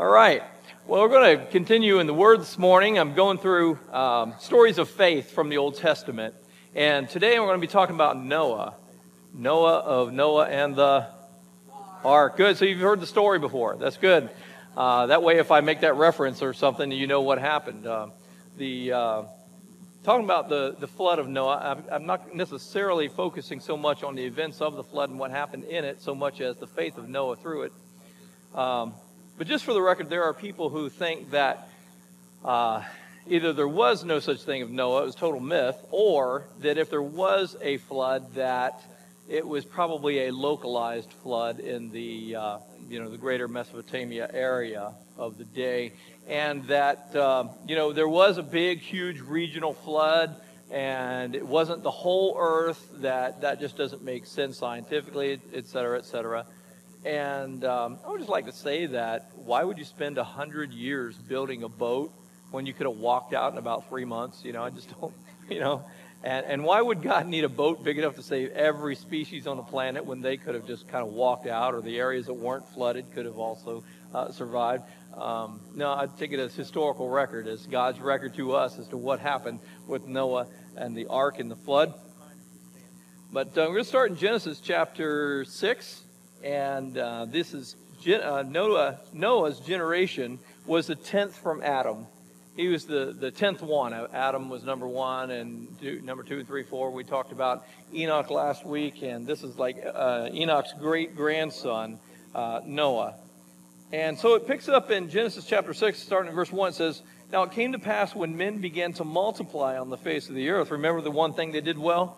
All right. Well, we're going to continue in the Word this morning. I'm going through stories of faith from the Old Testament. And today we're going to be talking about Noah. Noah and the ark. Good. So you've heard the story before. That's good. That way, if I make that reference or something, you know what happened. Talking about the flood of Noah, I'm not necessarily focusing so much on the events of the flood and what happened in it, so much as the faith of Noah through it. But just for the record, there are people who think that either there was no such thing of Noah, it was total myth, or that if there was a flood, that it was probably a localized flood in the greater Mesopotamia area of the day, and that there was a big, huge regional flood, and it wasn't the whole earth. That just doesn't make sense scientifically, et cetera, et cetera. And I would just like to say that why would you spend 100 years building a boat when you could have walked out in about 3 months? I just don't, And why would God need a boat big enough to save every species on the planet when they could have just kind of walked out, or the areas that weren't flooded could have also survived? No, I take it as historical record, as God's record to us as to what happened with Noah and the ark and the flood. But we're going to start in Genesis chapter 6. And this is Noah's generation was the 10th from Adam. He was the 10th one. Adam was number 1, and number 2, 3, 4. We talked about Enoch last week, and this is like Enoch's great-grandson, Noah. And so it picks up in Genesis chapter 6, starting in verse 1. It says, "Now it came to pass when men began to multiply on the face of the earth." Remember the one thing they did well?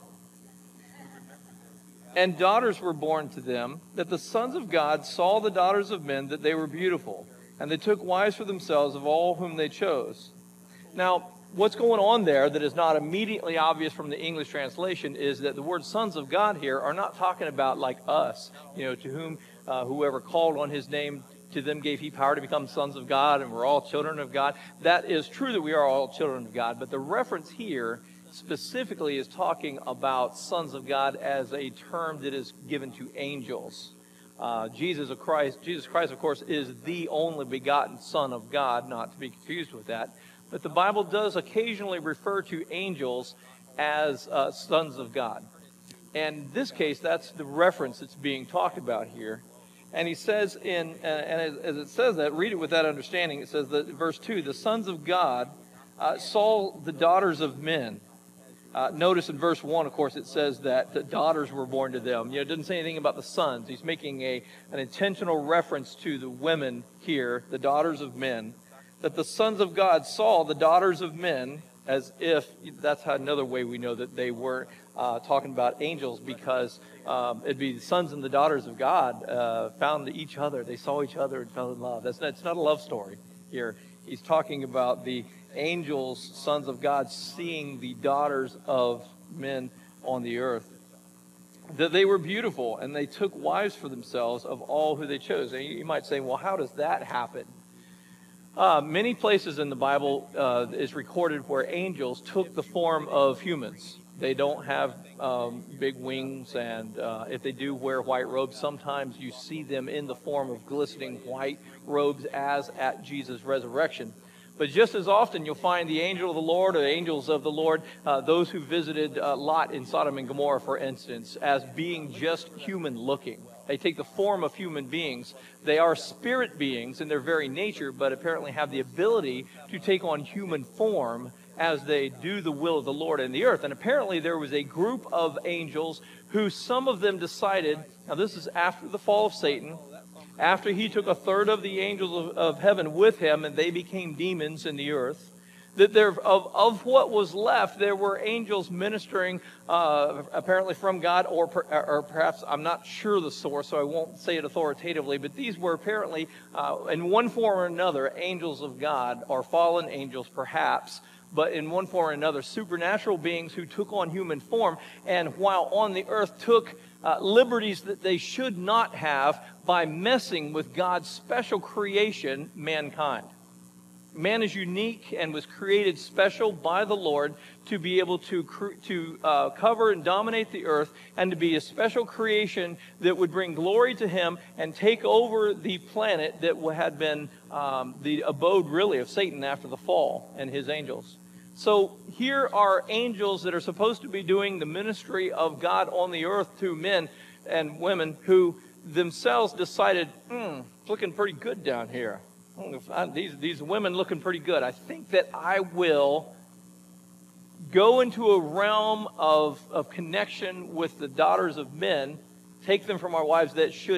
"And daughters were born to them, that the sons of God saw the daughters of men, that they were beautiful. And they took wives for themselves of all whom they chose." Now, what's going on there that is not immediately obvious from the English translation is that the word sons of God here are not talking about like us, to whom whoever called on his name, to them gave he power to become sons of God, and we're all children of God. That is true that we are all children of God, but the reference here specifically is talking about sons of God as a term that is given to angels. Jesus Christ, of course, is the only begotten Son of God, not to be confused with that. But the Bible does occasionally refer to angels as sons of God. And in this case, that's the reference that's being talked about here. And he says as it says that, read it with that understanding. It says that verse 2, "The sons of God saw the daughters of men." Notice in verse 1, of course, it says that the daughters were born to them. It doesn't say anything about the sons. He's making an intentional reference to the women here, the daughters of men, that the sons of God saw the daughters of men, as if that's another way we know that they weren't talking about angels, because it'd be the sons and the daughters of God found each other. They saw each other and fell in love. It's not a love story here. He's talking about the angels, sons of God, seeing the daughters of men on the earth. That they were beautiful, and they took wives for themselves of all who they chose. And you might say, well, how does that happen? Many places in the Bible is recorded where angels took the form of humans. They don't have big wings, and if they do wear white robes, sometimes you see them in the form of glistening white robes as at Jesus' resurrection. But just as often, you'll find the angel of the Lord or the angels of the Lord, those who visited Lot in Sodom and Gomorrah, for instance, as being just human-looking. They take the form of human beings. They are spirit beings in their very nature, but apparently have the ability to take on human form as they do the will of the Lord in the earth. And apparently there was a group of angels who some of them decided, now this is after the fall of Satan, after he took a third of the angels of heaven with him, and they became demons in the earth, that of what was left, there were angels ministering apparently from God, or perhaps, I'm not sure the source, so I won't say it authoritatively, but these were apparently, in one form or another, angels of God, or fallen angels perhaps, but in one form or another, supernatural beings who took on human form, and while on the earth took liberties that they should not have by messing with God's special creation, mankind. Man is unique and was created special by the Lord to be able to cover and dominate the earth, and to be a special creation that would bring glory to him and take over the planet that had been the abode, really, of Satan after the fall and his angels. So here are angels that are supposed to be doing the ministry of God on the earth to men and women who themselves decided, it's looking pretty good down here. These women looking pretty good. I think that I will go into a realm of connection with the daughters of men, take them from our wives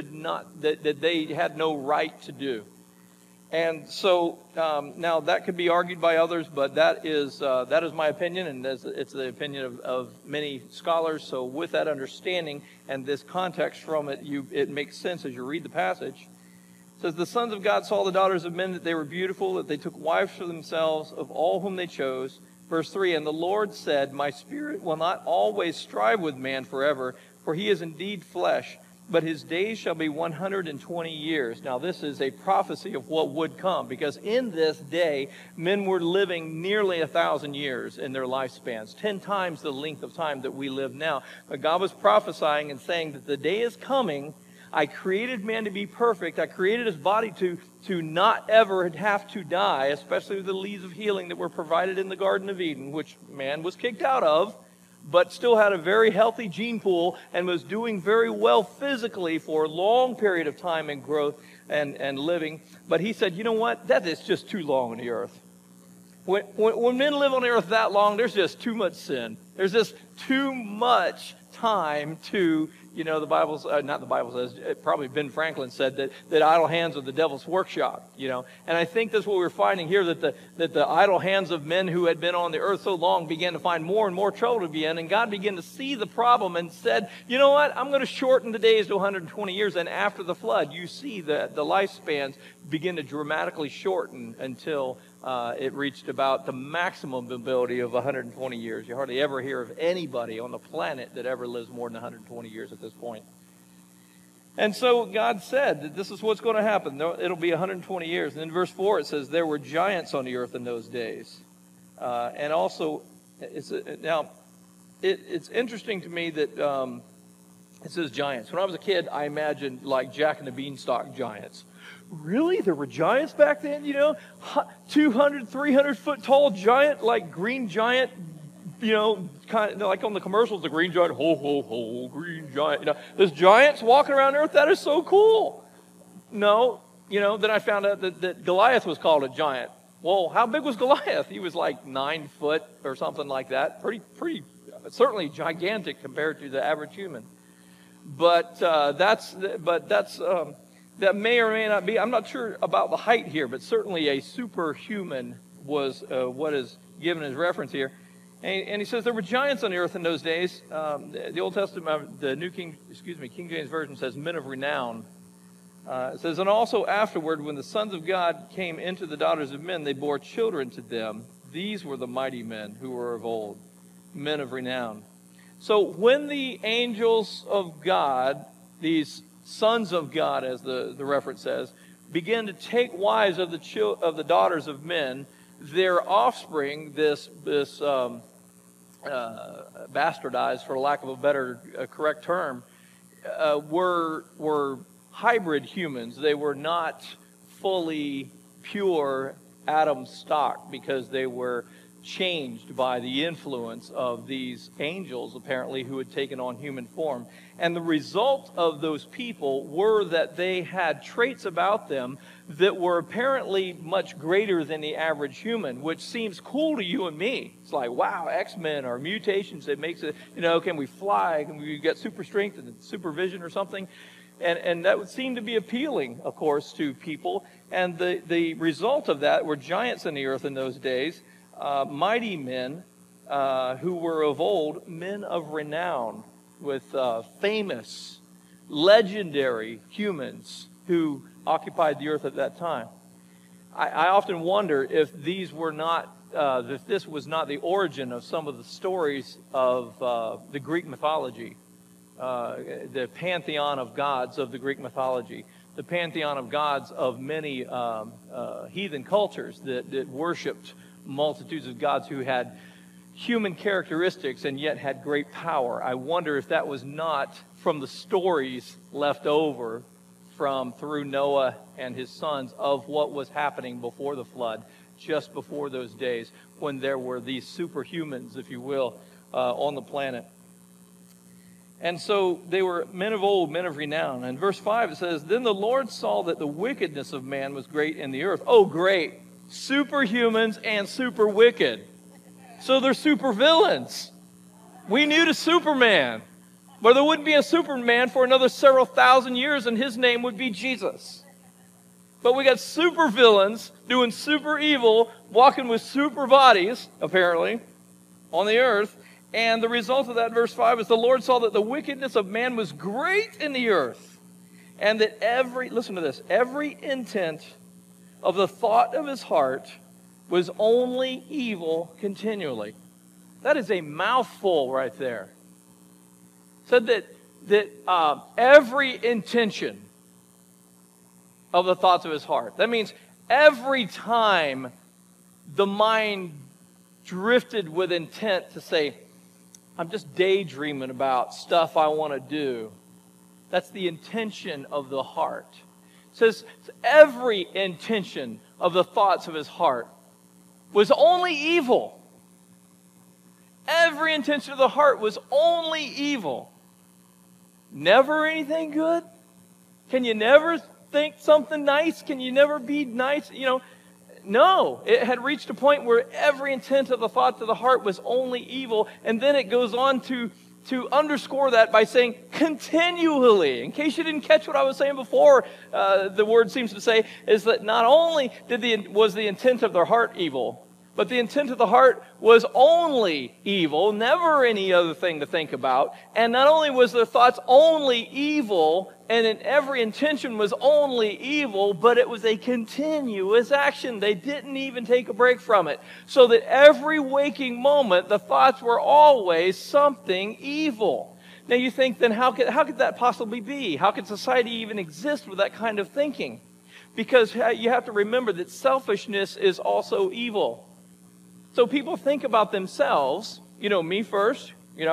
that they had no right to do. And so now that could be argued by others, but that is my opinion, and it's the opinion of many scholars. So with that understanding and this context from it, it makes sense as you read the passage. It says, the sons of God saw the daughters of men, that they were beautiful, that they took wives for themselves of all whom they chose. Verse 3, and the Lord said, my spirit will not always strive with man forever, for he is indeed flesh, but his days shall be 120 years. Now this is a prophecy of what would come, because in this day, men were living nearly 1,000 years in their lifespans, 10 times the length of time that we live now. But God was prophesying and saying that the day is coming. I created man to be perfect. I created his body to not ever have to die, especially with the leaves of healing that were provided in the Garden of Eden, which man was kicked out of, but still had a very healthy gene pool and was doing very well physically for a long period of time and growth and living. But he said, you know what? That is just too long on the earth. When men live on the earth that long, there's just too much sin. There's just too much time to, the Bible, not the Bible says, probably Ben Franklin said that idle hands are the devil's workshop, And I think that's what we're finding here, that the idle hands of men who had been on the earth so long began to find more and more trouble to be in, and God began to see the problem and said, you know what, I'm going to shorten the days to 120 years, and after the flood, you see that the lifespans begin to dramatically shorten until it reached about the maximum ability of 120 years. You hardly ever hear of anybody on the planet that ever lives more than 120 years at this point. And so God said that this is what's going to happen. It'll be 120 years. And in verse 4 it says, there were giants on the earth in those days. And also, it's interesting to me that it says giants. When I was a kid, I imagined like Jack and the Beanstalk giants. Really? There were giants back then, 200, 300 foot tall giant, like green giant, kind of like on the commercials, the green giant, ho, ho, ho, green giant. There's giants walking around Earth. That is so cool. No, then I found out that Goliath was called a giant. Well, how big was Goliath? He was like 9 foot or something like that. Pretty, certainly gigantic compared to the average human. But that may or may not be. I'm not sure about the height here, but certainly a superhuman was what is given as reference here. And he says there were giants on the earth in those days. The Old Testament, the King James Version says men of renown. It says, and also afterward, when the sons of God came into the daughters of men, they bore children to them. These were the mighty men who were of old, men of renown. So when the angels of God, these sons of God, as the reference says, begin to take wives of the daughters of men, their offspring, this bastardized, for lack of a better correct term, were hybrid humans. They were not fully pure Adam stock, because they were changed by the influence of these angels, apparently, who had taken on human form. And the result of those people were that they had traits about them that were apparently much greater than the average human, which seems cool to you and me. It's like, wow, X-Men or mutations that makes it, can we fly? Can we get super strength and supervision or something? And that would seem to be appealing, of course, to people. And the result of that were giants in the earth in those days, mighty men who were of old, men of renown, with famous, legendary humans who occupied the earth at that time. I often wonder if these were not, if this was not the origin of some of the stories of the Greek mythology, the pantheon of gods of the Greek mythology. the pantheon of gods of many heathen cultures that worshipped multitudes of gods who had human characteristics and yet had great power. I wonder if that was not from the stories left over from through Noah and his sons of what was happening before the flood, just before those days when there were these superhumans, if you will, on the planet. And so they were men of old, men of renown. And verse 5, it says, "Then the Lord saw that the wickedness of man was great in the earth." Oh, great. Superhumans and super wicked. So they're super villains. We need a Superman. But there wouldn't be a Superman for another several thousand years, and his name would be Jesus. But we got super villains doing super evil, walking with super bodies, apparently, on the earth. And the result of that, verse 5, is the Lord saw that the wickedness of man was great in the earth, and that listen to this, every intent of the thought of his heart was only evil continually. That is a mouthful right there. Said that every intention of the thoughts of his heart. That means every time the mind drifted with intent to say, I'm just daydreaming about stuff I want to do. That's the intention of the heart. It says every intention of the thoughts of his heart was only evil. Every intention of the heart was only evil. Never anything good? Can you never think something nice? Can you never be nice? No. It had reached a point where every intent of the thoughts of the heart was only evil. And then it goes on to underscore that by saying continually. In case you didn't catch what I was saying before, the word seems to say is that not only was the intent of their heart evil, but the intent of the heart was only evil, never any other thing to think about. And not only was their thoughts only evil, and in every intention was only evil, but it was a continuous action. They didn't even take a break from it. So that every waking moment, the thoughts were always something evil. Now you think, then how could that possibly be? How could society even exist with that kind of thinking? Because you have to remember that selfishness is also evil. So people think about themselves, me first,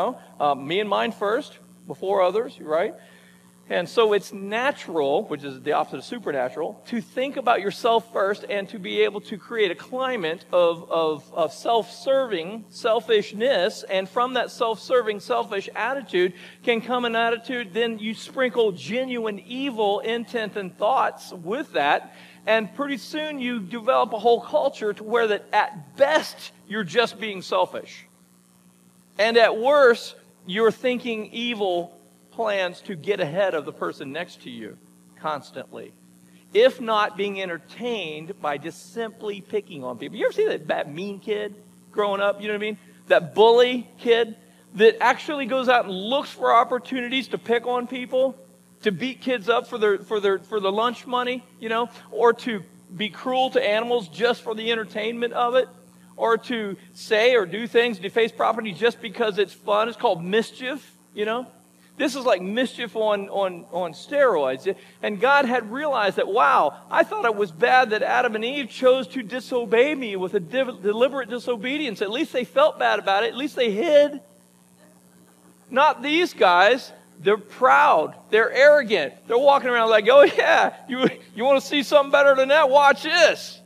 me and mine first, before others, right? And so it's natural, which is the opposite of supernatural, to think about yourself first and to be able to create a climate of self-serving, selfishness. And from that self-serving, selfish attitude can come an attitude, then you sprinkle genuine evil intent and thoughts with that. And pretty soon you develop a whole culture to where that at best you're just being selfish. And at worst, you're thinking evil plans to get ahead of the person next to you constantly. If not being entertained by just simply picking on people. You ever see that mean kid growing up? You know what I mean? That bully kid that actually goes out and looks for opportunities to pick on people, to beat kids up for the lunch money, or to be cruel to animals just for the entertainment of it, or to say or do things, deface property just because it's fun. It's called mischief, This is like mischief on steroids. And God had realized that, wow, I thought it was bad that Adam and Eve chose to disobey me with a deliberate disobedience. At least they felt bad about it. At least they hid. Not these guys. They're proud. They're arrogant. They're walking around like, oh yeah, you want to see something better than that? Watch this.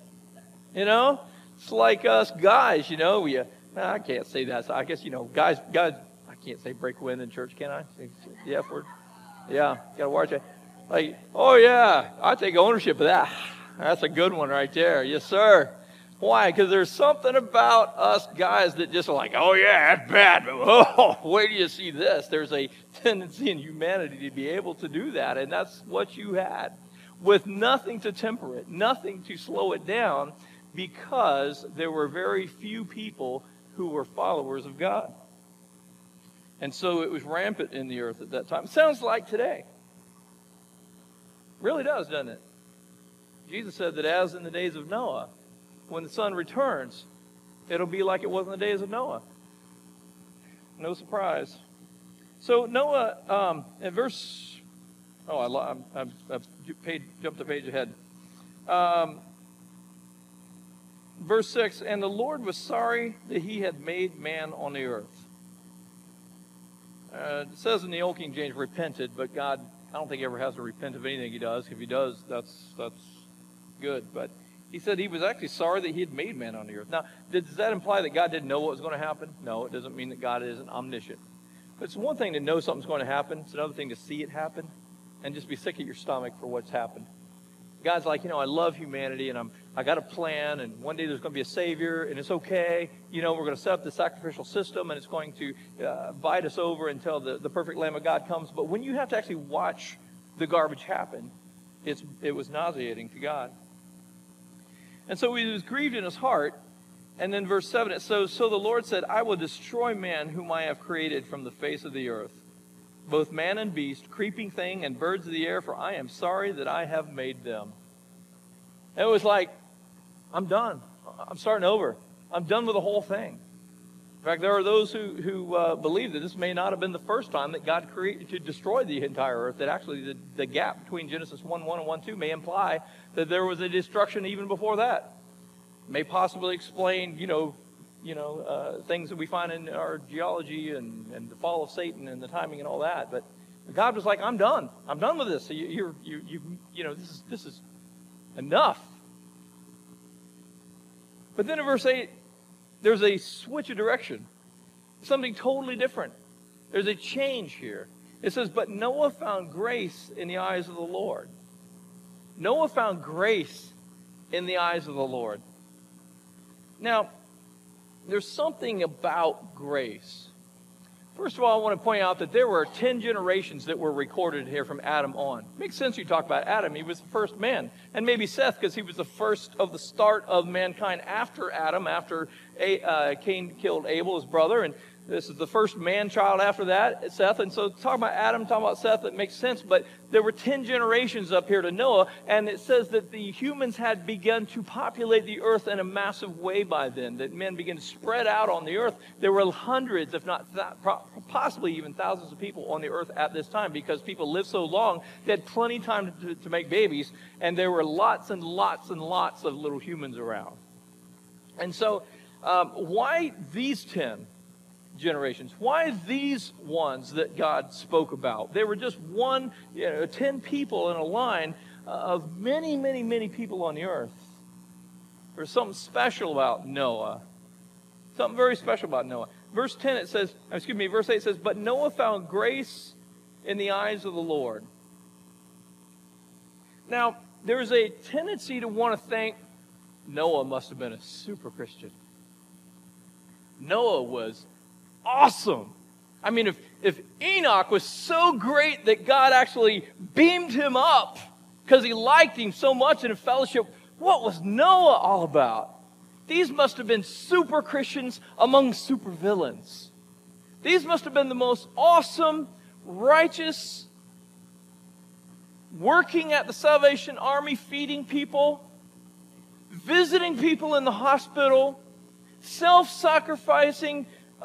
It's like us guys, I can't say that. So I guess, guys, I can't say break wind in church, can I? The F word? Yeah, got to watch it. Like, oh yeah, I take ownership of that. That's a good one right there. Yes, sir. Why? Because there's something about us guys that just are like, oh yeah, that's bad. But oh, wait till you see this. There's a tendency in humanity to be able to do that. And that's what you had. With nothing to temper it, nothing to slow it down, because there were very few people who were followers of God. And so it was rampant in the earth at that time. Sounds like today. Really does, doesn't it? Jesus said that as in the days of Noah, when the Son returns, it'll be like it was in the days of Noah. No surprise. So Noah, in verse jumped a page ahead. Verse 6, and the Lord was sorry that he had made man on the earth. It says in the Old King James, repented, but God, I don't think he ever has to repent of anything he does. If he does, that's good. But he said he was actually sorry that he had made man on the earth. Now, does that imply that God didn't know what was going to happen? No, it doesn't mean that God isn't omniscient. But it's one thing to know something's going to happen. It's another thing to see it happen and just be sick at your stomach for what's happened. God's like, I love humanity, and I got a plan, and one day there's going to be a Savior, and it's okay. We're going to set up the sacrificial system, and it's going to bite us over until the perfect Lamb of God comes. But when you have to actually watch the garbage happen, it was nauseating to God. And so he was grieved in his heart. And then verse 7, it says, so the Lord said, I will destroy man whom I have created from the face of the earth, both man and beast, creeping thing, and birds of the air, for I am sorry that I have made them. And it was like, I'm done. I'm starting over. I'm done with the whole thing. In fact, there are those who believe that this may not have been the first time that God created to destroy the entire earth, that actually the gap between Genesis 1:1 and 1:2 may imply that there was a destruction even before that. It may possibly explain, things that we find in our geology and the fall of Satan and the timing and all that. But God was like, I'm done. I'm done with this. So this is enough. But then in verse 8, there's a switch of direction. Something totally different. There's a change here. It says, but Noah found grace in the eyes of the Lord. Noah found grace in the eyes of the Lord. Now, there's something about grace. First of all, I want to point out that there were 10 generations that were recorded here from Adam on. Makes sense you talk about Adam. He was the first man. And maybe Seth, because he was the first of the start of mankind after Adam, after Cain killed Abel, his brother. And this is the first man-child after that, Seth. And so talking about Adam, talking about Seth, it makes sense. But there were 10 generations up here to Noah. And it says that the humans had begun to populate the earth in a massive way by then. That men began to spread out on the earth. There were hundreds, if not possibly even thousands of people on the earth at this time. Because people lived so long, they had plenty of time to make babies. And there were lots and lots and lots of little humans around. And so why these 10 generations? Why these ones that God spoke about? They were just 10 people in a line of many, many, many people on the earth. There's something special about Noah. Something very special about Noah. Verse 8 says, but Noah found grace in the eyes of the Lord. Now, there's a tendency to want to think Noah must have been a super Christian. Noah was awesome. I mean, if Enoch was so great that God actually beamed him up because he liked him so much in a fellowship, what was Noah all about? These must have been super Christians among super villains. These must have been the most awesome, righteous, working at the Salvation Army, feeding people, visiting people in the hospital, self-sacrificing,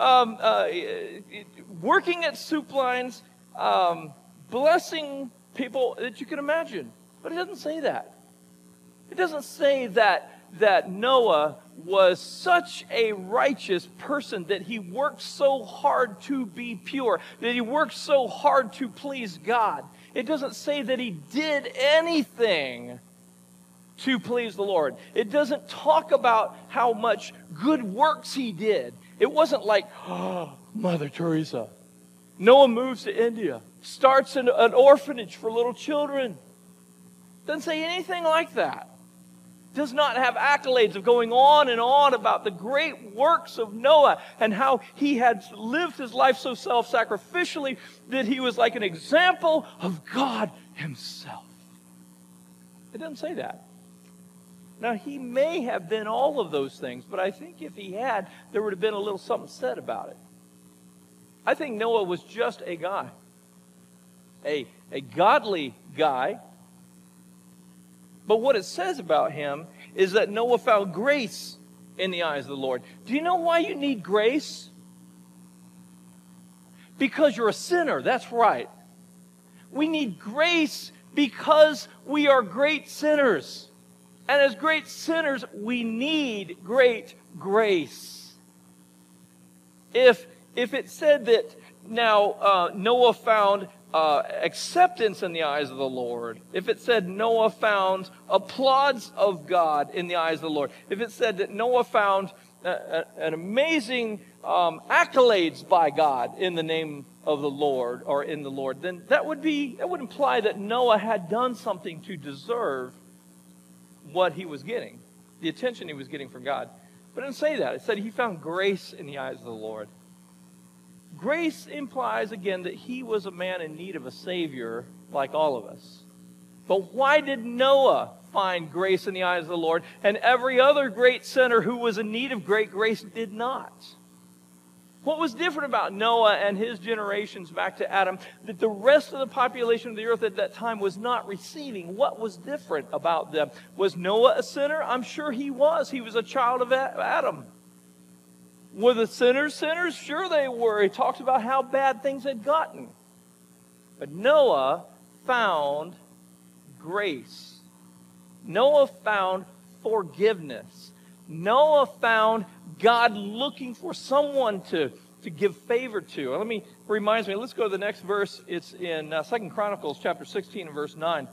working at soup lines, blessing people that you can imagine. But it doesn't say that. It doesn't say that Noah was such a righteous person, that he worked so hard to be pure, that he worked so hard to please God. It doesn't say that he did anything to please the Lord. It doesn't talk about how much good works he did. It wasn't like, Mother Teresa. Noah moves to India, starts an orphanage for little children. Doesn't say anything like that. Does not have accolades of going on and on about the great works of Noah and how he had lived his life so self-sacrificially that he was like an example of God himself. It doesn't say that. Now, he may have been all of those things, but I think if he had, there would have been a little something said about it. I think Noah was just a guy, a godly guy. But what it says about him is that Noah found grace in the eyes of the Lord. Do you know why you need grace? Because you're a sinner, that's right. We need grace because we are great sinners. And as great sinners, we need great grace. If it said that now Noah found acceptance in the eyes of the Lord, if it said Noah found applause of God in the eyes of the Lord, if it said that Noah found an amazing accolades by God in the name of the Lord or in the Lord, then that would imply that Noah had done something to deserve what he was getting, the attention he was getting from God. But it didn't say that. It said he found grace in the eyes of the Lord. Grace implies, again, that he was a man in need of a Savior like all of us. But why did Noah find grace in the eyes of the Lord, and every other great sinner who was in need of great grace did not? What was different about Noah and his generations back to Adam that the rest of the population of the earth at that time was not receiving? What was different about them? Was Noah a sinner? I'm sure he was. He was a child of Adam. Were the sinners sinners? Sure they were. He talks about how bad things had gotten. But Noah found grace. Noah found forgiveness. Noah found God looking for someone to give favor to. Let me reminds me, let's go to the next verse. It's in 2 Chronicles chapter 16 and verse 9.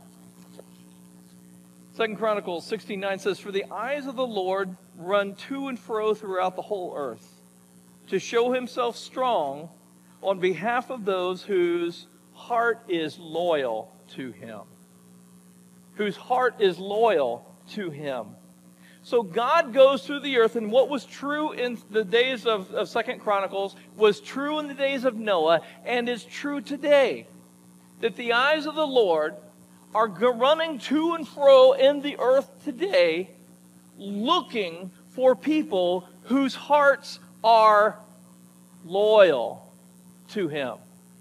2 Chronicles 16:9 says, "For the eyes of the Lord run to and fro throughout the whole earth, to show himself strong on behalf of those whose heart is loyal to him." Whose heart is loyal to him. So God goes through the earth, and what was true in the days of 2 Chronicles was true in the days of Noah and is true today. That the eyes of the Lord are running to and fro in the earth today, looking for people whose hearts are loyal to him.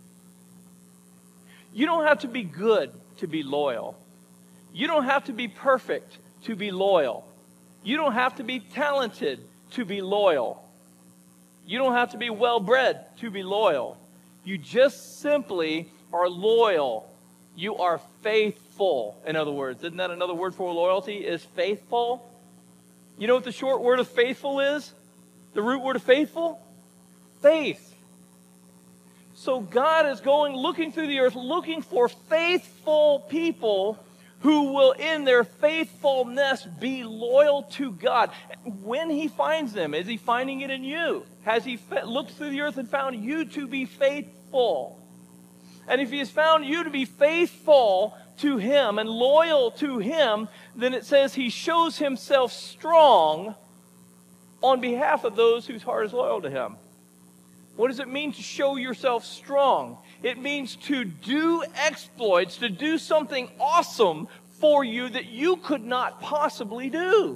You don't have to be good to be loyal. You don't have to be perfect to be loyal. You don't have to be talented to be loyal. You don't have to be well-bred to be loyal. You just simply are loyal. You are faithful, in other words. Isn't that another word for loyalty, is faithful? You know what the short word of faithful is? The root word of faithful? Faith. So God is looking through the earth, looking for faithful people who will in their faithfulness be loyal to God. When he finds them, is he finding it in you? Has he looked through the earth and found you to be faithful? And if he has found you to be faithful to him and loyal to him, then it says he shows himself strong on behalf of those whose heart is loyal to him. What does it mean to show yourself strong? It means to do exploits, to do something awesome for you that you could not possibly do.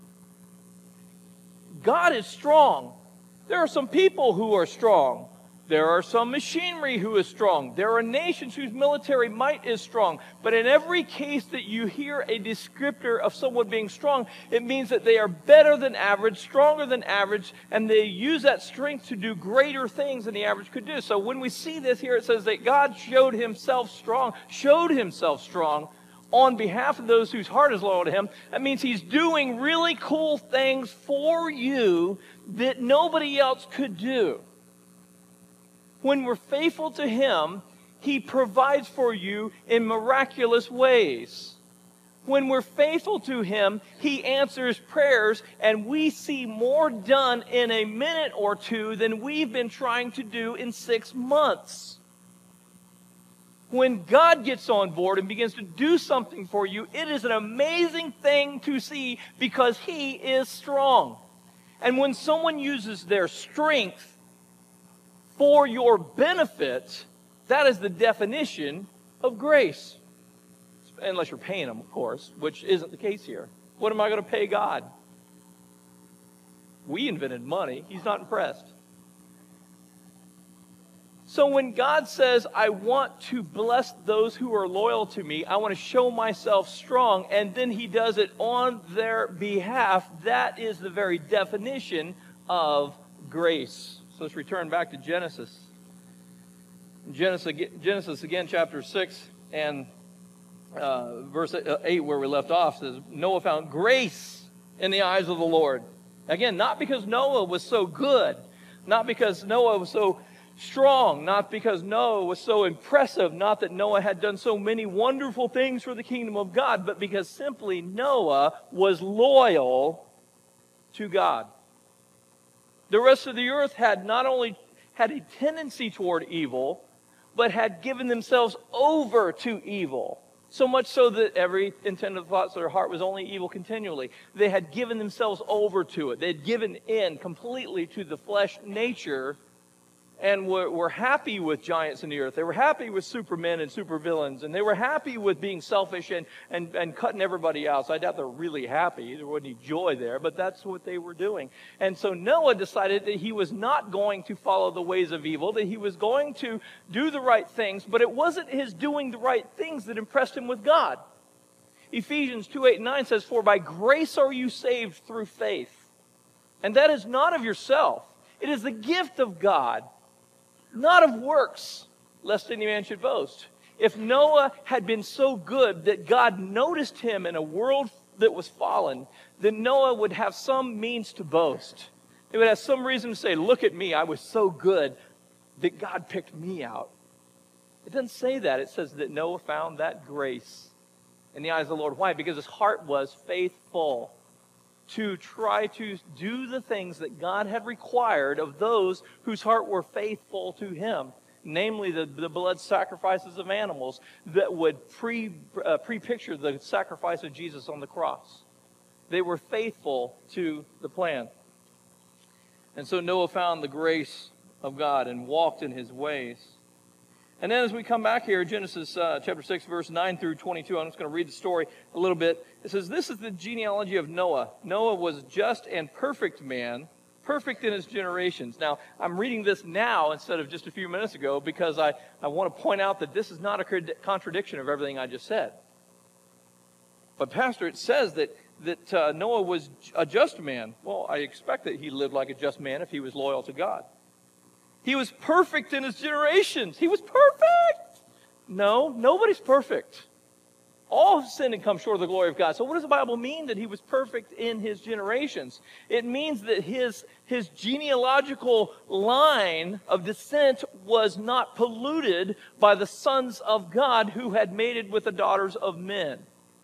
God is strong. There are some people who are strong. There are some machinery who is strong. There are nations whose military might is strong. But in every case that you hear a descriptor of someone being strong, it means that they are better than average, stronger than average, and they use that strength to do greater things than the average could do. So when we see this here, it says that God showed himself strong on behalf of those whose heart is loyal to him. That means he's doing really cool things for you that nobody else could do. When we're faithful to him, he provides for you in miraculous ways. When we're faithful to him, he answers prayers, and we see more done in a minute or two than we've been trying to do in 6 months. When God gets on board and begins to do something for you, it is an amazing thing to see because he is strong. And when someone uses their strength for your benefit, that is the definition of grace. Unless you're paying them, of course, which isn't the case here. What am I going to pay God? We invented money. He's not impressed. So when God says, I want to bless those who are loyal to me, I want to show myself strong, and then he does it on their behalf, that is the very definition of grace. So let's return back to Genesis. Genesis again, chapter 6. And verse 8, where we left off, says, Noah found grace in the eyes of the Lord. Again, not because Noah was so good, not because Noah was so strong, not because Noah was so impressive, not that Noah had done so many wonderful things for the kingdom of God, but because simply Noah was loyal to God. The rest of the earth had not only had a tendency toward evil, but had given themselves over to evil. So much so that every intent of the thoughts of their heart was only evil continually. They had given themselves over to it. They had given in completely to the flesh nature and were happy with giants in the earth. They were happy with supermen and supervillains, and they were happy with being selfish and cutting everybody out. So I doubt they're really happy. There wasn't any joy there, but that's what they were doing. And so Noah decided that he was not going to follow the ways of evil, that he was going to do the right things, but it wasn't his doing the right things that impressed him with God. Ephesians 2:8-9 says, For by grace are you saved through faith. And that is not of yourself. It is the gift of God, not of works, lest any man should boast. If Noah had been so good that God noticed him in a world that was fallen, then Noah would have some means to boast. He would have some reason to say, look at me, I was so good that God picked me out. It doesn't say that. It says that Noah found that grace in the eyes of the Lord. Why? Because his heart was faithful to try to do the things that God had required of those whose heart were faithful to Him. Namely, the blood sacrifices of animals that would pre-picture the sacrifice of Jesus on the cross. They were faithful to the plan. And so Noah found the grace of God and walked in His ways. And then as we come back here, Genesis chapter 6, verse 9 through 22, I'm just going to read the story a little bit. It says, This is the genealogy of Noah. Noah was just and perfect man, perfect in his generations. Now, I'm reading this now instead of just a few minutes ago because I want to point out that this is not a contradiction of everything I just said. But Pastor, it says that Noah was a just man. Well, I expect that he lived like a just man if he was loyal to God. He was perfect in his generations. He was perfect. No, nobody's perfect. All have sinned and come short of the glory of God. So what does the Bible mean that he was perfect in his generations? It means that his genealogical line of descent was not polluted by the sons of God who had mated with the daughters of men.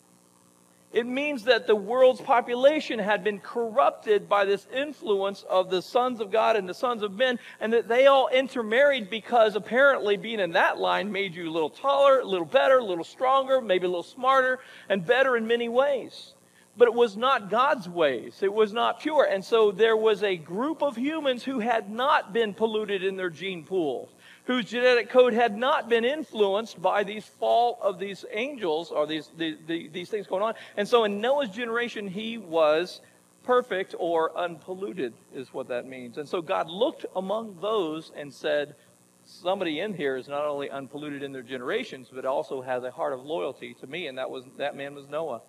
It means that the world's population had been corrupted by this influence of the sons of God and the sons of men, and that they all intermarried because apparently being in that line made you a little taller, a little better, a little stronger, maybe a little smarter, and better in many ways. But it was not God's ways. It was not pure. And so there was a group of humans who had not been polluted in their gene pool, whose genetic code had not been influenced by these fall of these angels or these things going on. And so in Noah's generation, he was perfect or unpolluted is what that means. And so God looked among those and said, somebody in here is not only unpolluted in their generations, but also has a heart of loyalty to me. And that man was Noah.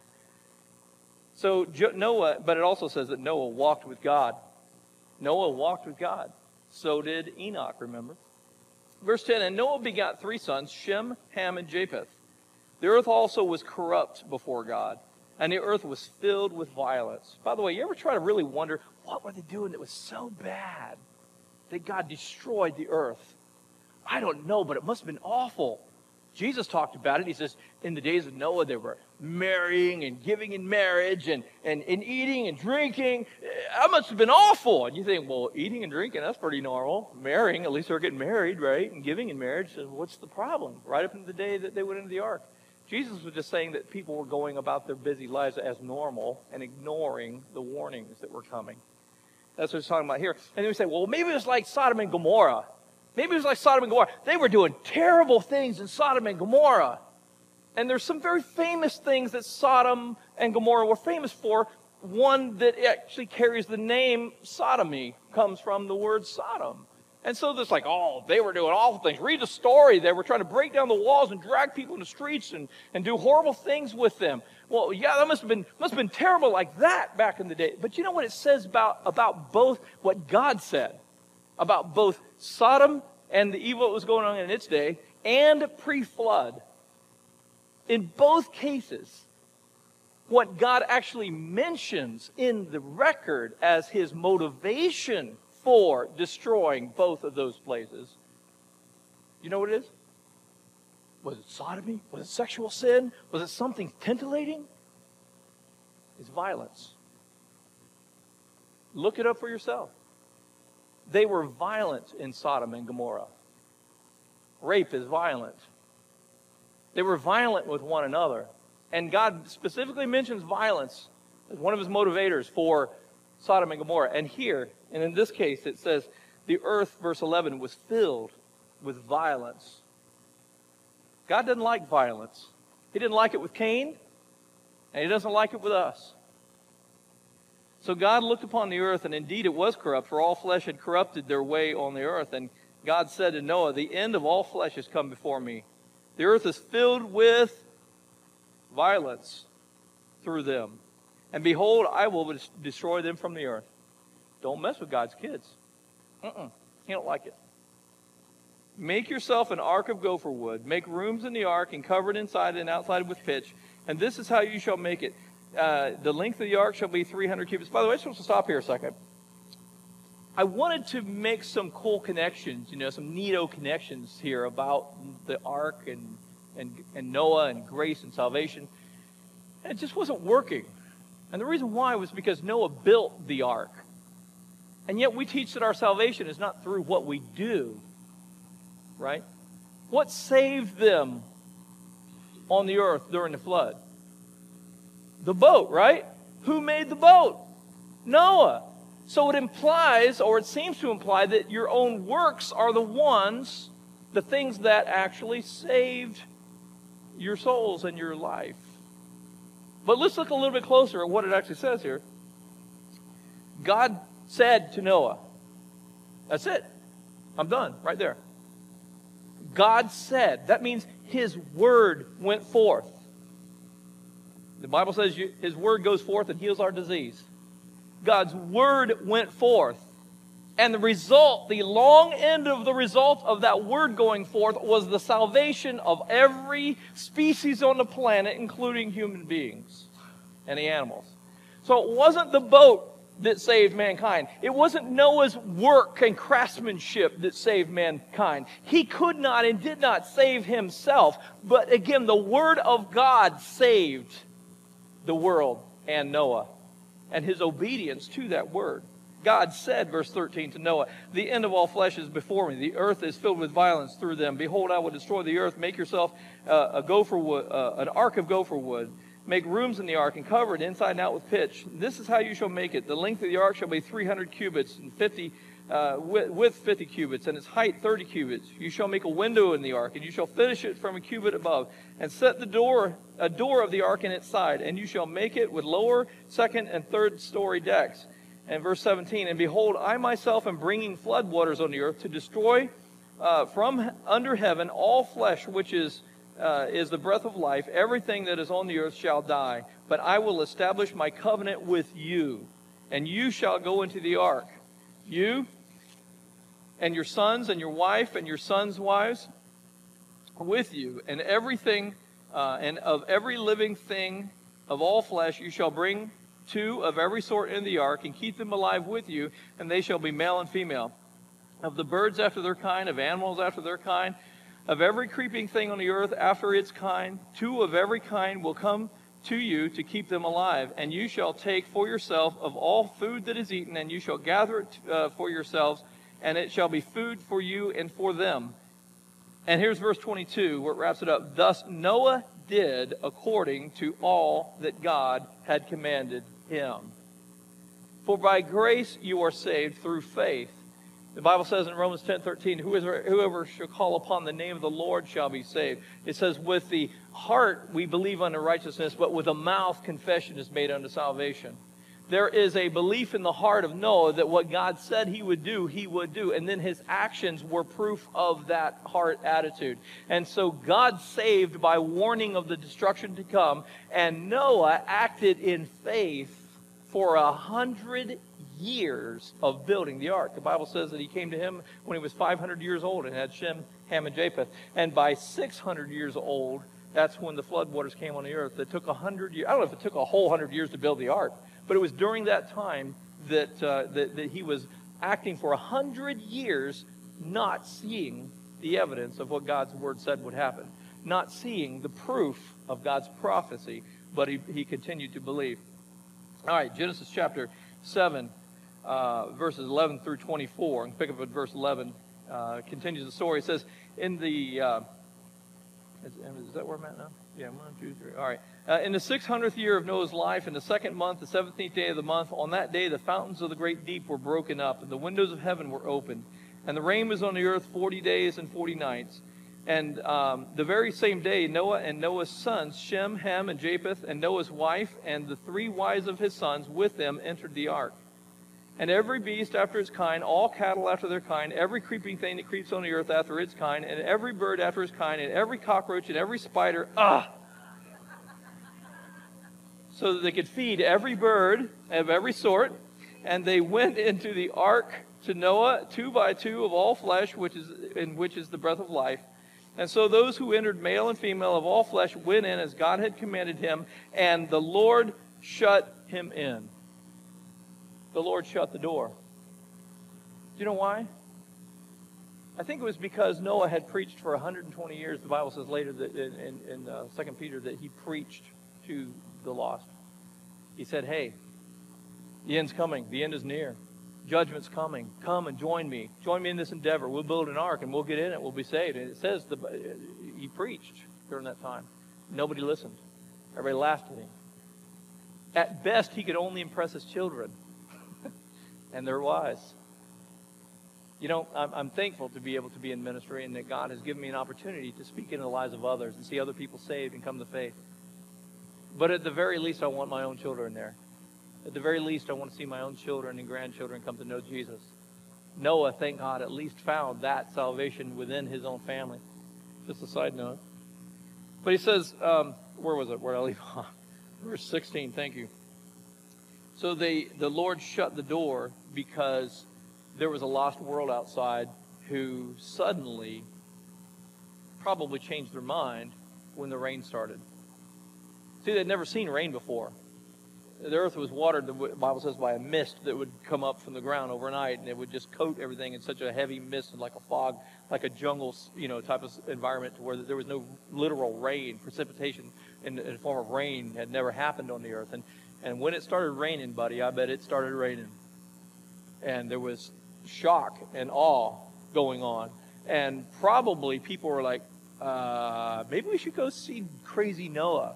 So Noah, but it also says that Noah walked with God. Noah walked with God. So did Enoch, remember? Verse 10, And Noah begot 3 sons, Shem, Ham, and Japheth. The earth also was corrupt before God, and the earth was filled with violence. By the way, you ever try to really wonder, what were they doing that was so bad that God destroyed the earth? I don't know, but it must have been awful. Jesus talked about it. He says, in the days of Noah, they were marrying and giving in marriage and eating and drinking. That must have been awful. And you think, well, eating and drinking, that's pretty normal. Marrying, at least they're getting married, right? And giving in marriage, so what's the problem? Right up into the day that they went into the ark. Jesus was just saying that people were going about their busy lives as normal and ignoring the warnings that were coming. That's what he's talking about here. And then we say, well, maybe it was like Sodom and Gomorrah. Maybe it was like Sodom and Gomorrah. They were doing terrible things in Sodom and Gomorrah. And there's some very famous things that Sodom and Gomorrah were famous for. One that actually carries the name sodomy comes from the word Sodom. And so there's like, oh, they were doing awful things. Read the story. They were trying to break down the walls and drag people in the streets and do horrible things with them. Well, yeah, that must have been terrible like that back in the day. But you know what it says about both what God said about both Sodom and the evil that was going on in its day and pre-flood? In both cases, what God actually mentions in the record as his motivation for destroying both of those places, you know what it is? Was it sodomy? Was it sexual sin? Was it something titillating? It's violence. Look it up for yourself. They were violent in Sodom and Gomorrah. Rape is violent. They were violent with one another. And God specifically mentions violence as one of his motivators for Sodom and Gomorrah. And here, and in this case, it says, the earth, verse 11, was filled with violence. God doesn't like violence. He didn't like it with Cain, and he doesn't like it with us. So God looked upon the earth, and indeed it was corrupt, for all flesh had corrupted their way on the earth. And God said to Noah, the end of all flesh has come before me. The earth is filled with violence through them. And behold, I will destroy them from the earth. Don't mess with God's kids. He don't like it. Make yourself an ark of gopher wood. Make rooms in the ark and cover it inside and outside with pitch. And this is how you shall make it. The length of the ark shall be 300 cubits. By the way, I'm supposed to stop here a second. I wanted to make some cool connections, some neato connections here about the ark and Noah and grace and salvation. And it just wasn't working. And the reason why was because Noah built the ark. And yet we teach that our salvation is not through what we do. Right? What saved them on the earth during the flood? The boat, right? Who made the boat? Noah. So it implies, or it seems to imply, that your own works are the things that actually saved your souls and your life. But let's look a little bit closer at what it actually says here. God said to Noah, that's it. I'm done, right there. God said. That means his word went forth. The Bible says his word goes forth and heals our disease. God's word went forth. And the result, the long end of the result of that word going forth was the salvation of every species on the planet, including human beings and the animals. So it wasn't the boat that saved mankind. It wasn't Noah's work and craftsmanship that saved mankind. He could not and did not save himself. But again, the word of God saved the world and Noah and his obedience to that word. God said, verse 13, to Noah, the end of all flesh is before me. The earth is filled with violence through them. Behold, I will destroy the earth. Make yourself an ark of gopher wood. Make rooms in the ark and cover it inside and out with pitch. This is how you shall make it. The length of the ark shall be 300 cubits and 50 width 50 cubits, and its height 30 cubits. You shall make a window in the ark, and you shall finish it from a cubit above, and set a door of the ark in its side, and you shall make it with lower, second, and third story decks. And verse 17, and behold, I myself am bringing flood waters on the earth to destroy from under heaven all flesh, which is the breath of life. Everything that is on the earth shall die. But I will establish my covenant with you, and you shall go into the ark. You and your sons and your wife and your sons' wives with you, and everything, and of every living thing of all flesh you shall bring 2 of every sort in the ark, and keep them alive with you, and they shall be male and female. Of the birds after their kind, of animals after their kind, of every creeping thing on the earth after its kind, 2 of every kind will come to you to keep them alive. And you shall take for yourself of all food that is eaten, and you shall gather it for yourselves, and it shall be food for you and for them. And here's verse 22, where it wraps it up. Thus Noah did according to all that God had commanded him. For by grace you are saved through faith. The Bible says in Romans 10:13, whoever shall call upon the name of the Lord shall be saved. It says, with the heart we believe unto righteousness, but with the mouth confession is made unto salvation. There is a belief in the heart of Noah that what God said he would do, and then his actions were proof of that heart attitude. And so God saved by warning of the destruction to come, and Noah acted in faith for 100 years of building the ark. The Bible says that he came to him when he was 500 years old and had Shem, Ham, and Japheth. And by 600 years old, That's when the floodwaters came on the earth. It took 100 years. I don't know if it took a whole 100 years to build the ark, but it was during that time that he was acting for 100 years, not seeing the evidence of what God's word said would happen, not seeing the proof of God's prophecy, but he continued to believe. All right, Genesis chapter 7, verses 11 through 24. And pick up at verse 11. Continues the story. It says, in the... is that where I'm at now? Yeah, 1, 2, 3. All right. In the 600th year of Noah's life, in the second month, the 17th day of the month, on that day the fountains of the great deep were broken up, and the windows of heaven were opened. And the rain was on the earth 40 days and 40 nights. And the very same day, Noah and Noah's sons, Shem, Ham, and Japheth, and Noah's wife, and the 3 wives of his sons with them entered the ark. And every beast after its kind, all cattle after their kind, every creeping thing that creeps on the earth after its kind, and every bird after its kind, and every cockroach and every spider, so that they could feed every bird of every sort. And they went into the ark to Noah, 2 by 2 of all flesh, which is the breath of life. And so those who entered, male and female of all flesh, went in as God had commanded him, and the Lord shut him in. The Lord shut the door. Do you know why? I think it was because Noah had preached for 120 years. The Bible says later that in 2 Peter that he preached to the lost. He said, hey, the end's coming. The end is near. Judgment's coming. Come and join me. Join me in this endeavor. We'll build an ark and we'll get in it. We'll be saved. And it says he preached during that time. Nobody listened. Everybody laughed at him. At best, he could only impress his children. And they're wise. You know, I'm thankful to be able to be in ministry and that God has given me an opportunity to speak into the lives of others and see other people saved and come to faith. But at the very least, I want my own children there. At the very least, I want to see my own children and grandchildren come to know Jesus. Noah, thank God, at least found that salvation within his own family. Just a side note. But he says, where was it? Where did I leave off? Verse 16, thank you. So the Lord shut the door because there was a lost world outside who suddenly probably changed their mind when the rain started. See, they'd never seen rain before. The earth was watered, the Bible says, by a mist that would come up from the ground overnight, and it would just coat everything in such a heavy mist, like a fog, like a jungle, type of environment, to where there was no literal rain. Precipitation in the form of rain had never happened on the earth. And when it started raining, buddy, I bet it started raining. And there was shock and awe going on. And probably people were like, maybe we should go see crazy Noah.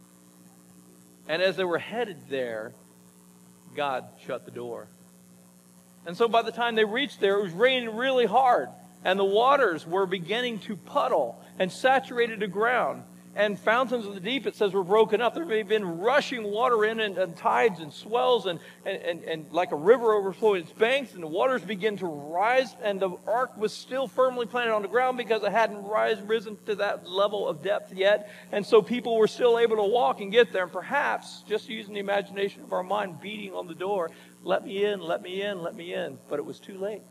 And as they were headed there, God shut the door. And so by the time they reached there, it was raining really hard. And the waters were beginning to puddle and saturated the ground. And fountains of the deep, it says, were broken up. There had been rushing water in and tides and swells and like a river overflowing its banks. And the waters began to rise. And the ark was still firmly planted on the ground because it hadn't risen to that level of depth yet. And so people were still able to walk and get there. And perhaps, just using the imagination of our mind, beating on the door, let me in, let me in, let me in. But it was too late.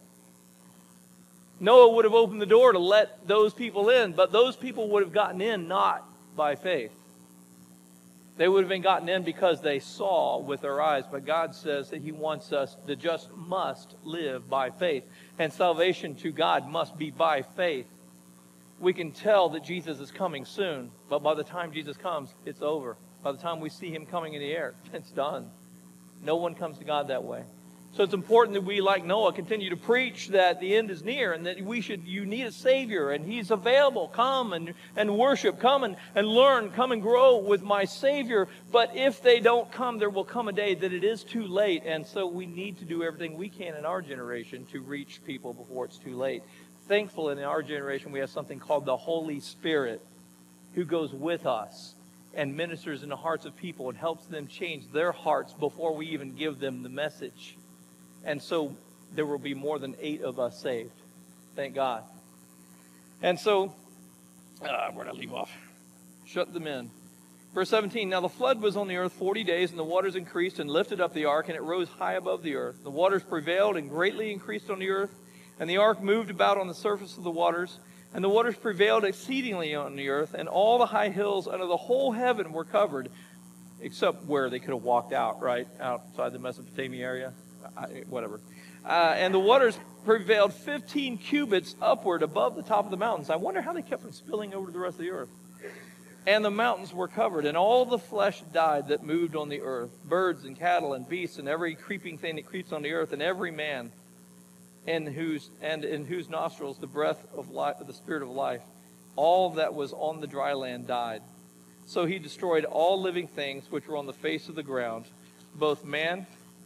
Noah would have opened the door to let those people in, but those people would have gotten in not by faith. They would have been gotten in because they saw with their eyes. But God says that he wants us to just must live by faith. And salvation to God must be by faith. We can tell that Jesus is coming soon, but by the time Jesus comes, it's over. By the time we see him coming in the air, it's done. No one comes to God that way. So it's important that we, like Noah, continue to preach that the end is near and that you need a Savior and he's available. Come and worship. Come and learn. Come and grow with my Savior. But if they don't come, there will come a day that it is too late. And so we need to do everything we can in our generation to reach people before it's too late. Thankful in our generation we have something called the Holy Spirit who goes with us and ministers in the hearts of people and helps them change their hearts before we even give them the message. And so there will be more than 8 of us saved. Thank God. And so, where did I leave off? Shut them in. Verse 17, now the flood was on the earth 40 days, and the waters increased and lifted up the ark, and it rose high above the earth. The waters prevailed and greatly increased on the earth, and the ark moved about on the surface of the waters. And the waters prevailed exceedingly on the earth, and all the high hills under the whole heaven were covered, except where they could have walked out, right, outside the Mesopotamia area, whatever. And the waters prevailed 15 cubits upward above the top of the mountains. I wonder how they kept from spilling over to the rest of the earth. And the mountains were covered, and all the flesh died that moved on the earth, birds and cattle and beasts and every creeping thing that creeps on the earth, and every man in whose nostrils the breath of life, the spirit of life. All that was on the dry land died. So he destroyed all living things which were on the face of the ground, both man,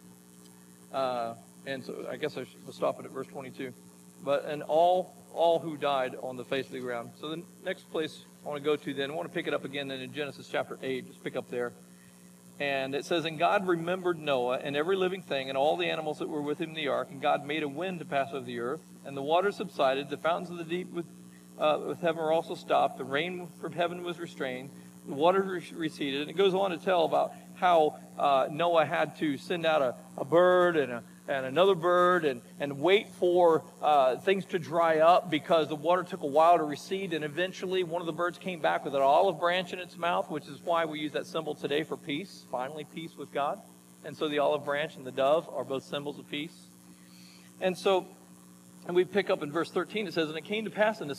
and so I guess I should stop it at verse 22. And all who died on the face of the ground. So the next place I want to go to then, I want to pick it up again then in Genesis chapter 8. Just pick up there. And it says, And God remembered Noah and every living thing and all the animals that were with him in the ark. And God made a wind to pass over the earth. And the waters subsided. The fountains of the deep with heaven were also stopped. The rain from heaven was restrained. The waters receded. And it goes on to tell about how Noah had to send out a bird and another bird and wait for things to dry up because the water took a while to recede, and eventually one of the birds came back with an olive branch in its mouth, which is why we use that symbol today for peace, finally peace with God. And so the olive branch and the dove are both symbols of peace. And we pick up in verse 13, it says, And it came to pass in the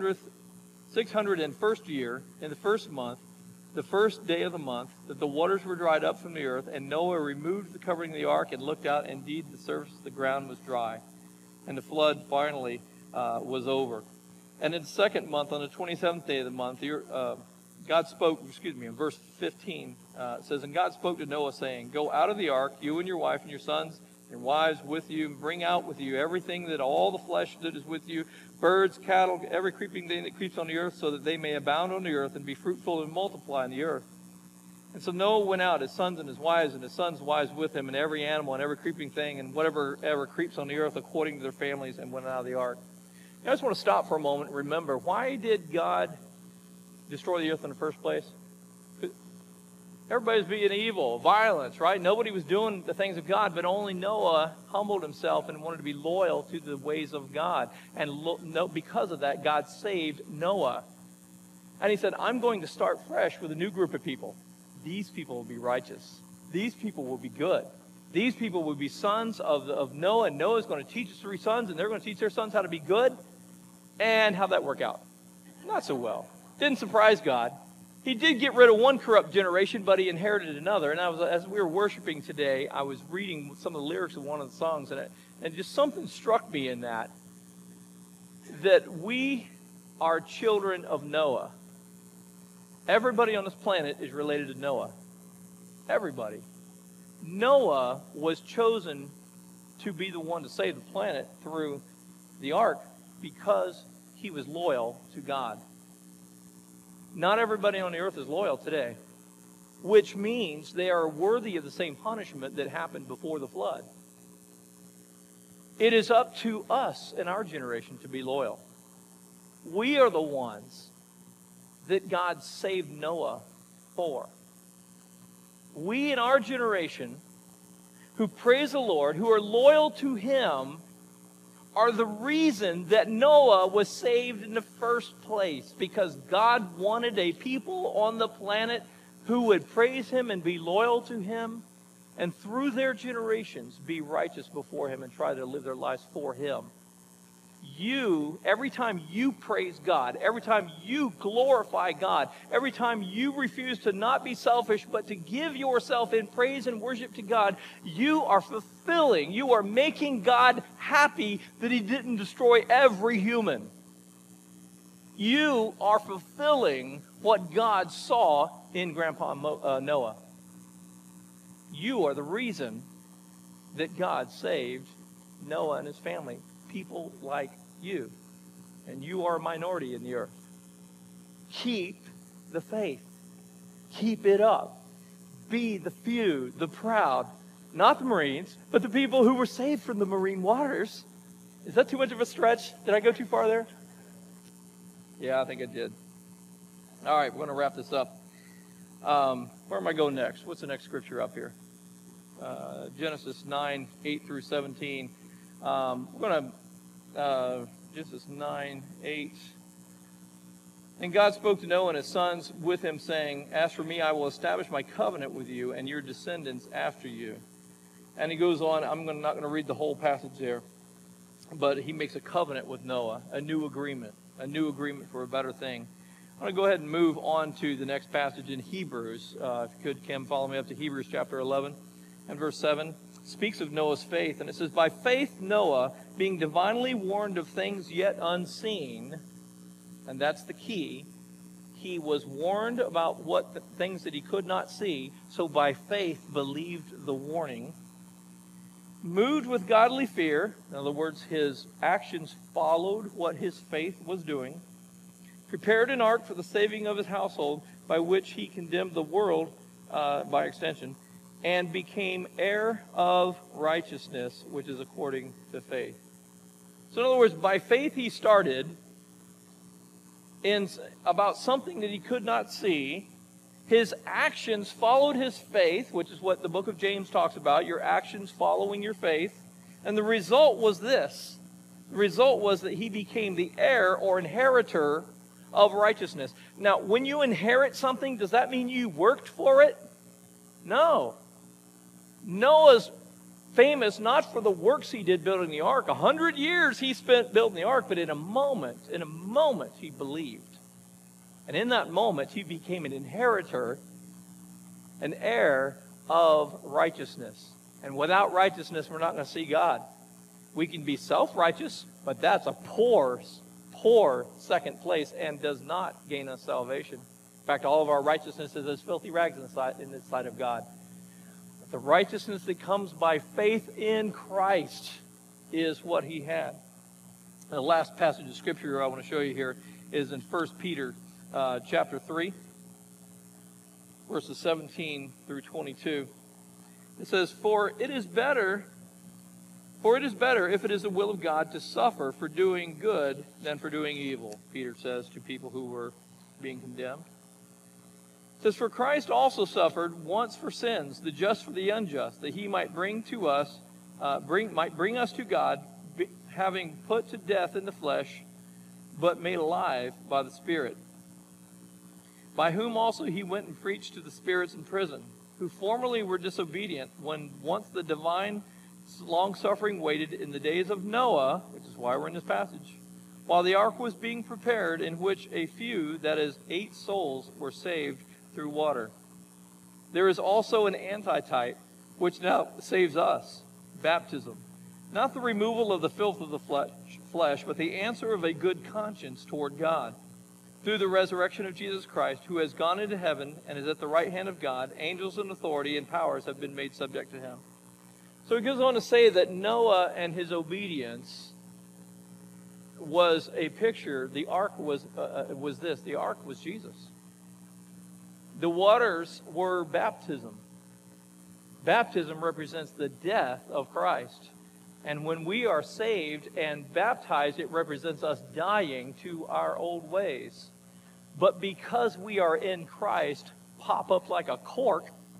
601st year, in the first month, the first day of the month, that the waters were dried up from the earth, and Noah removed the covering of the ark and looked out. Indeed, the surface of the ground was dry, and the flood finally was over. And in the second month, on the 27th day of the month, God spoke, in verse 15, it says, And God spoke to Noah, saying, Go out of the ark, you and your wife and your sons, your wives with you, and bring out with you everything that all the flesh that is with you, birds, cattle, every creeping thing that creeps on the earth, so that they may abound on the earth and be fruitful and multiply in the earth. And so Noah went out, his sons and his sons' wives with him, and every animal and every creeping thing and whatever ever creeps on the earth according to their families, and went out of the ark. I just want to stop for a moment and remember, why did God destroy the earth in the first place? Everybody's being evil, violence, right? Nobody was doing the things of God, but only Noah humbled himself and wanted to be loyal to the ways of God. And because of that, God saved Noah. And he said, I'm going to start fresh with a new group of people. These people will be righteous. These people will be good. These people will be sons of Noah, and Noah's going to teach his 3 sons, and they're going to teach their sons how to be good. And how'd that work out? Not so well. Didn't surprise God. He did get rid of one corrupt generation, but he inherited another. And as we were worshiping today, I was reading some of the lyrics of one of the songs, and just something struck me in that we are children of Noah. Everybody on this planet is related to Noah. Everybody. Noah was chosen to be the one to save the planet through the ark because he was loyal to God. Not everybody on the earth is loyal today, which means they are worthy of the same punishment that happened before the flood. It is up to us in our generation to be loyal. We are the ones that God saved Noah for. We in our generation who praise the Lord, who are loyal to Him, are the reason that Noah was saved in the first place, because God wanted a people on the planet who would praise Him and be loyal to Him, and through their generations be righteous before Him and try to live their lives for Him. Every time you praise God, every time you glorify God, every time you refuse to not be selfish, but to give yourself in praise and worship to God, you are fulfilling, you are making God happy that He didn't destroy every human. You are fulfilling what God saw in Grandpa Noah. You are the reason that God saved Noah and his family. People like you, and you are a minority in the earth. Keep the faith. Keep it up. Be the few, the proud, not the Marines, but the people who were saved from the marine waters. Is that too much of a stretch? Did I go too far there? Yeah, I think I did. All right, we're going to wrap this up. Where am I going next? What's the next scripture up here? Genesis 9, 8 through 17. We're going to Genesis 9, 8. And God spoke to Noah and his sons with him, saying, "As for me, I will establish my covenant with you and your descendants after you." And he goes on. I'm not going to read the whole passage there, but he makes a covenant with Noah, a new agreement for a better thing. I'm going to go ahead and move on to the next passage in Hebrews. If you could, Kim, follow me up to Hebrews chapter 11 and verse 7. It speaks of Noah's faith, and it says, "By faith Noah, being divinely warned of things yet unseen," and that's the key. He was warned about things that he could not see, so by faith believed the warning. "Moved with godly fear," in other words, his actions followed what his faith was doing. "Prepared an ark for the saving of his household, by which he condemned the world by extension, and became heir of righteousness, which is according to faith." So in other words, by faith he started in about something that he could not see. His actions followed his faith, which is what the book of James talks about, your actions following your faith. And the result was this. The result was that he became the heir or inheritor of righteousness. Now, when you inherit something, does that mean you worked for it? No. Noah's famous not for the works he did building the ark. 100 years he spent building the ark, but in a moment, he believed. And in that moment, he became an inheritor, an heir of righteousness. And without righteousness, we're not going to see God. We can be self-righteous, but that's a poor second place and does not gain us salvation. In fact, all of our righteousness is as filthy rags in the sight of God. But the righteousness that comes by faith in Christ is what he had. The last passage of Scripture I want to show you here is in 1 Peter chapter 3, verses 17 through 22. It says, For it is better if it is the will of God to suffer for doing good than for doing evil," Peter says to people who were being condemned. It says, "For Christ also suffered once for sins, the just for the unjust, that he might bring us to God, having put to death in the flesh, but made alive by the Spirit. By whom also he went and preached to the spirits in prison, who formerly were disobedient, when once the divine long-suffering waited in the days of Noah," which is why we're in this passage, "while the ark was being prepared, in which a few, that is 8 souls, were saved through water. There is also an antitype, which now saves us, baptism, not the removal of the filth of the flesh, but the answer of a good conscience toward God, through the resurrection of Jesus Christ, who has gone into heaven and is at the right hand of God. Angels and authority and powers have been made subject to him." So it goes on to say that Noah and his obedience was a picture. The ark was this. The ark was Jesus. The waters were baptism. Baptism represents the death of Christ. And when we are saved and baptized, it represents us dying to our old ways. But because we are in Christ, pop up like a cork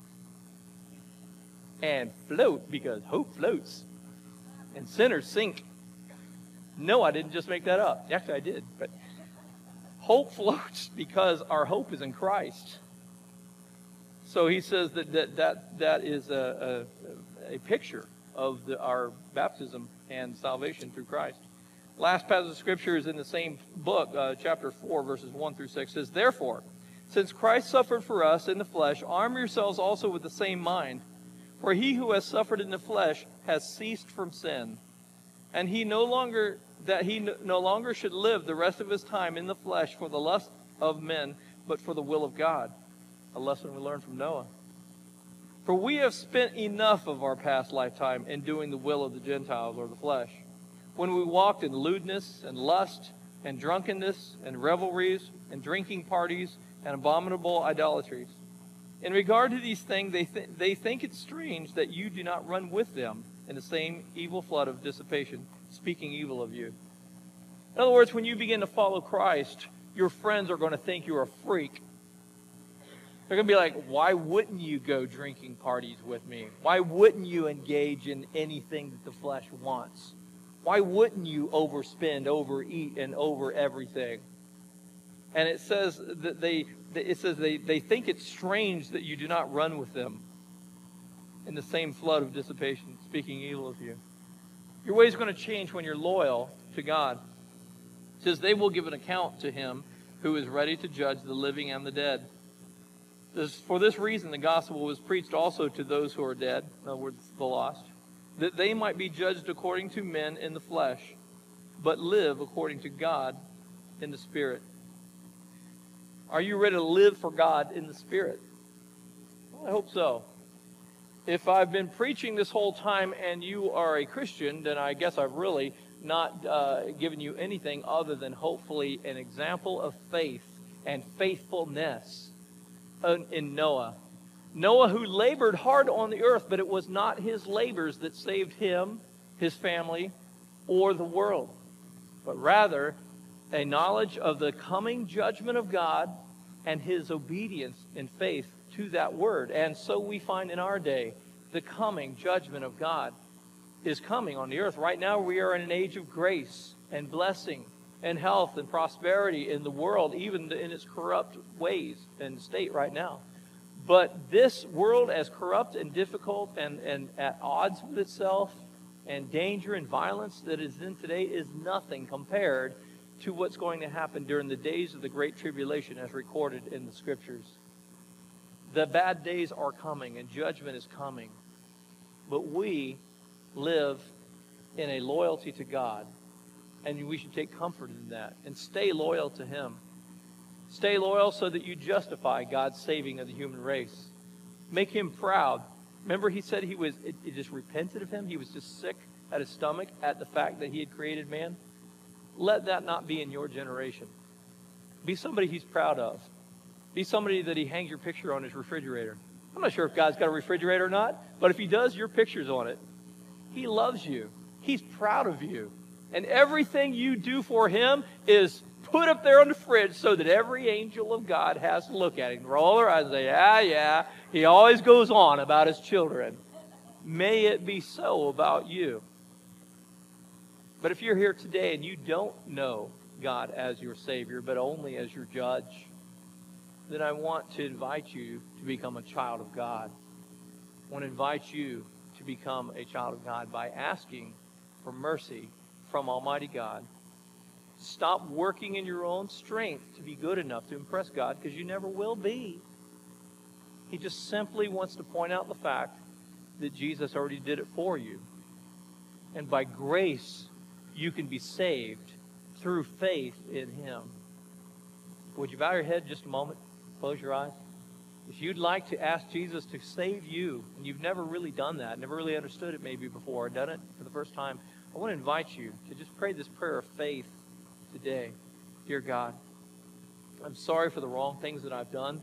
and float, because hope floats and sinners sink. No, I didn't just make that up. Actually, I did. But hope floats because our hope is in Christ. So he says that is a picture of our baptism and salvation through Christ. Last passage of Scripture is in the same book, chapter 4, verses 1 through 6. It says, "Therefore, since Christ suffered for us in the flesh, arm yourselves also with the same mind. For he who has suffered in the flesh has ceased from sin, and he no longer should live the rest of his time in the flesh for the lust of men, but for the will of God." A lesson we learned from Noah. "For we have spent enough of our past lifetime in doing the will of the Gentiles," or the flesh, "when we walked in lewdness and lust and drunkenness and revelries and drinking parties and abominable idolatries. In regard to these things, they think it strange that you do not run with them in the same evil flood of dissipation, speaking evil of you." In other words, when you begin to follow Christ, your friends are going to think you're a freak. They're going to be like, "Why wouldn't you go drinking parties with me? Why wouldn't you engage in anything that the flesh wants? Why wouldn't you overspend, overeat, and over everything?" And it says that they think it's strange that you do not run with them in the same flood of dissipation, speaking evil of you. Your way is going to change when you're loyal to God. It says they will give an account to him who is ready to judge the living and the dead. For this reason, the gospel was preached also to those who are dead, in other words, the lost, that they might be judged according to men in the flesh, but live according to God in the Spirit. Are you ready to live for God in the Spirit? Well, I hope so. If I've been preaching this whole time and you are a Christian, then I guess I've really not given you anything other than hopefully an example of faith and faithfulness in Noah. Noah, who labored hard on the earth, but it was not his labors that saved him, his family, or the world, but rather a knowledge of the coming judgment of God and his obedience and faith to that word. And so we find in our day, the coming judgment of God is coming on the earth. Right now we are in an age of grace and blessing and health and prosperity in the world, even in its corrupt ways and state right now. But this world, as corrupt and difficult and at odds with itself, and danger and violence that is in today, is nothing compared to what's going to happen during the days of the Great Tribulation as recorded in the Scriptures. The bad days are coming and judgment is coming. But we live in a loyalty to God, and we should take comfort in that and stay loyal to Him. Stay loyal so that you justify God's saving of the human race. Make Him proud. Remember, He said He just repented of Him. He was just sick at His stomach at the fact that He had created man. Let that not be in your generation. Be somebody He's proud of. Be somebody that He hangs your picture on His refrigerator. I'm not sure if God's got a refrigerator or not, but if He does, your picture's on it. He loves you. He's proud of you. And everything you do for Him is put up there on the fridge so that every angel of God has to look at Him, roll their eyes and say, yeah, He always goes on about His children. May it be so about you. But if you're here today and you don't know God as your Savior, but only as your judge, then I want to invite you to become a child of God. I want to invite you to become a child of God by asking for mercy from Almighty God. Stop working in your own strength to be good enough to impress God, because you never will be. He just simply wants to point out the fact that Jesus already did it for you. And by grace, you can be saved through faith in Him. Would you bow your head just a moment? Close your eyes. If you'd like to ask Jesus to save you, and you've never really done that, never really understood it maybe before, done it for the first time, I want to invite you to just pray this prayer of faith today. Dear God, I'm sorry for the wrong things that I've done.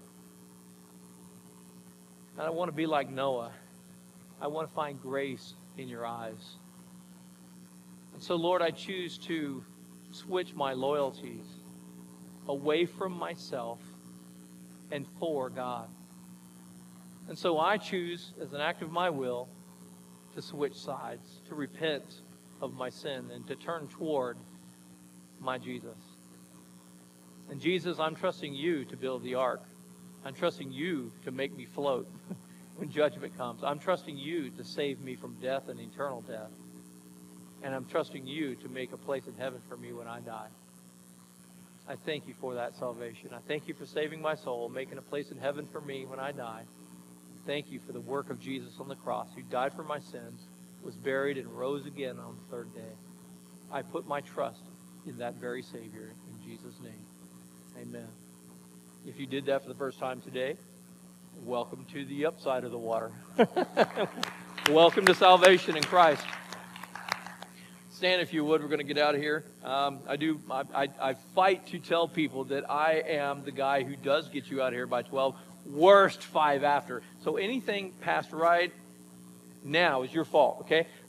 And I want to be like Noah. I want to find grace in your eyes. And so, Lord, I choose to switch my loyalties away from myself and for God. And so I choose, as an act of my will, to switch sides, to repent of my sin, and to turn toward my Jesus. And Jesus, I'm trusting you to build the ark. I'm trusting you to make me float when judgment comes. I'm trusting you to save me from death and eternal death. And I'm trusting you to make a place in heaven for me when I die. I thank you for that salvation. I thank you for saving my soul, making a place in heaven for me when I die. Thank you for the work of Jesus on the cross, who died for my sins, was buried, and rose again on the third day. I put my trust in that very Savior, in Jesus' name. Amen. If you did that for the first time today, welcome to the upside of the water. Welcome to salvation in Christ. Stand if you would. We're going to get out of here. I fight to tell people that I am the guy who does get you out of here by 12. Worst 5 after. So anything past right now is your fault, okay?